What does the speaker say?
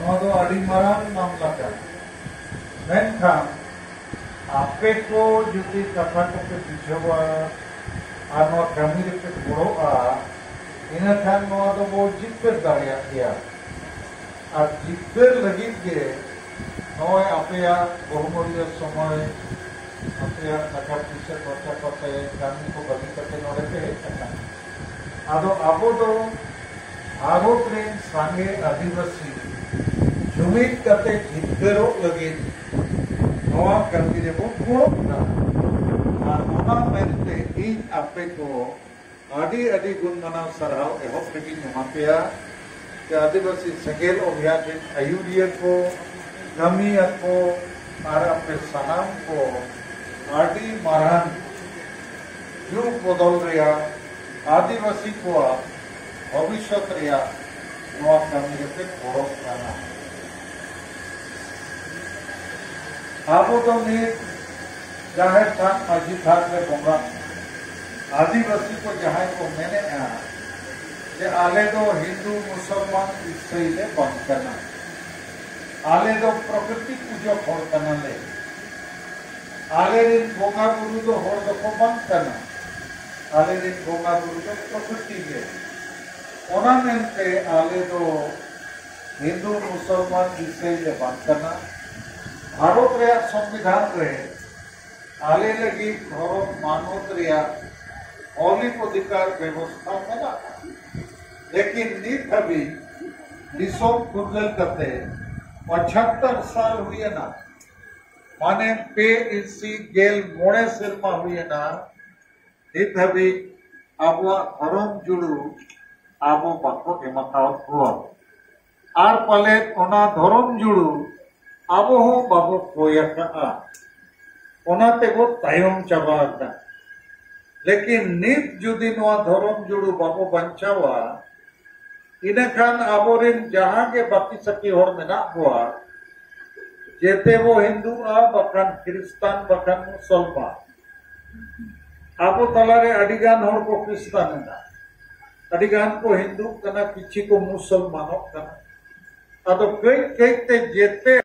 मारांग मामला मेनखान आपे को जुदी कथा को पे बुझावा और नवा कमी रे पे गड़ोआ इना खान नवा दो बो जितबेर दाड़िया गया और जितबेर लगित के नवा आपेया बहुमूल्य समय आपेया टाका पयसा खर्चा करते कमी को बगी करते नोड़े पे हेजना आदो आबो दो भारत रे सांगे आदिवासी जुमिद करते जितबेरो लगित नवा कमी रे बो गड़ोना और ओना मेनते इन आपे को आदि आदि गुण मनाव सरहाव एहब लगी नमापेया के आदिवासी सेगेल अभियान आयुरिया को कमिया को और अपने सनाम को आदि मारान युग बदल रिया आदिवासी को भविष्य रिया नवा कमी रे पे गड़ो करना आबो तो नित जाहिर थान माजी थान में बोंगा आदिवासी को जहां को मैंने जे आले दो हिंदू मुसलमान ईसाई ले बंद करना आले दो प्रकृति पूजो होड़ करना ले आले दिन बोंगा गुरु दो होड़ दो को बंद करना आले दिन बोंगा गुरु दो प्रकृति ले ओना मेनते आले दो हिंदू मुसलमान ईसाई ले बंद करना भारत रे संविधान रे आले लगी धर्म मानवत रे मौलिक अधिकार व्यवस्था मेना लेकिन नित हबी दिसों फुर्गल करते 75 साल हुए ना माने पे इसी गेल मोड़े सिरमा हुए ना नित हबी आबो धर्म जुड़ू आबो बाको एमाकावत हुआ आर पले ओना धर्म जुड़ू आबो हो बाबो कोयका ओना ते वो तायम चाबा लेकिन नित जुदी नवा धर्म जुड़ू बाबो बंचावा इने खान आबोरिन जहां के बाकी सकी होड़ मेना हुआ जेते वो हिंदू बखान क्रिस्तान बखान मुसलमान आबो तलारे अडिगान होड़ को क्रिस्तान ना अडिगान को हिंदू कना किछि को मुसलमानों कना अदो कई कई ते जेते